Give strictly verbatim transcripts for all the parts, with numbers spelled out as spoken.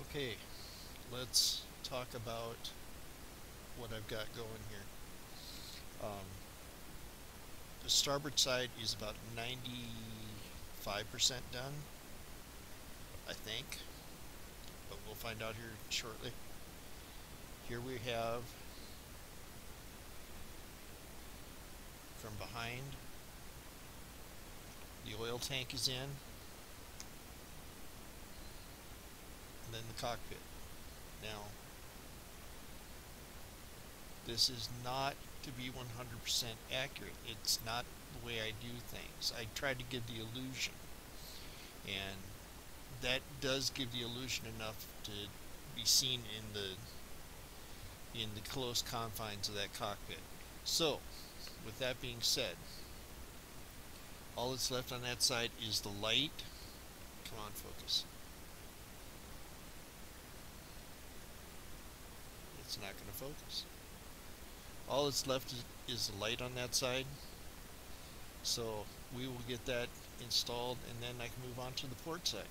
Okay, let's talk about what I've got going here. Um, the starboard side is about ninety-five percent done, I think, but we'll find out here shortly. Here we have from behind, the oil tank is in, and then the cockpit. Now, this is not to be one hundred percent accurate. It's not the way I do things. I try to give the illusion, and that does give the illusion enough to be seen in the in the close confines of that cockpit. So, with that being said, all that's left on that side is the light. Come on, focus. It's not going to focus. All that's left is, is the light on that side. So we will get that installed, and then I can move on to the port side.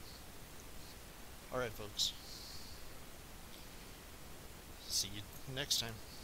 Alright, folks. See you next time.